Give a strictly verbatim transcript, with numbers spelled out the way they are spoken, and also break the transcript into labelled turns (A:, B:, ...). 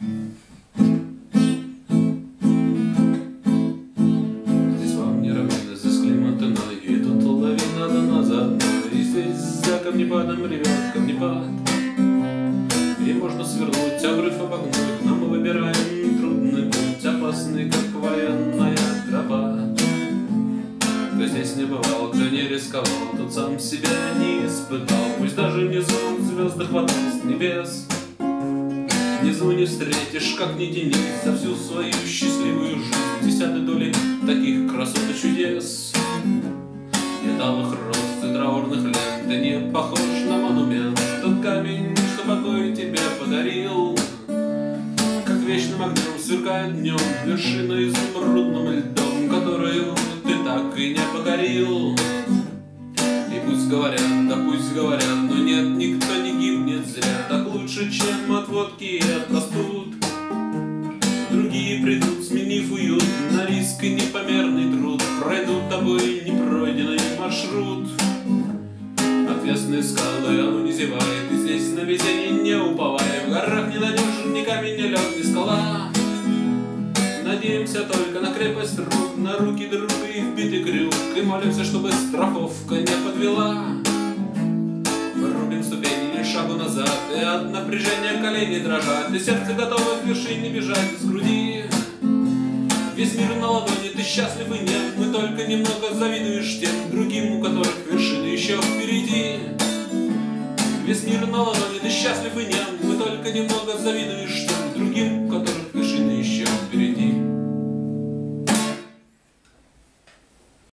A: Здесь вам не равнина, здесь климат иной, и тут лавина дана заодно, и здесь за камнепадом ревет камнепад. И можно свернуть, обрыв обогнуть, но мы выбираем трудный путь, опасный, как военная тропа. Кто здесь не бывал, кто не рисковал, тот сам себя не испытал. Пусть даже внизу звезды хватал с небес, внизу не встретишь, как ни тянись, за всю свою счастливую жизнь десятой доли таких красот и чудес. Нет алых роз и траурных лент, ты не похож на монумент. Тот камень, что покой тебе подарил, как вечным огнем сверкает днем вершина изумрудным льдом, которую ты так и не покорил. И пусть говорят, да пусть говорят, но нет, никто не гибнет зря. Так лучше, чем от водки и от простуд. Другие придут, сменив уют на риск и непомерный труд, пройдут тобой непройденный маршрут. Отвесные скалы, оно не зевает, и здесь на везение не уповай. В горах не надежен ни камень, ни лед, ни скала. Надеемся только на крепость рук, на руки друга и вбитый крюк, и молимся, чтобы страховка не подвела. Мы рубим ступени, ни шагу назад, и от напряжения колени дрожат, и сердце готово к вершине бежать из груди. Весь мир на ладони, ты счастлив и нет, мы только немного завидуешь тем другим, у которых вершины еще впереди. Весь мир на ладони, ты счастлив и нет, мы только немного завидуешь тем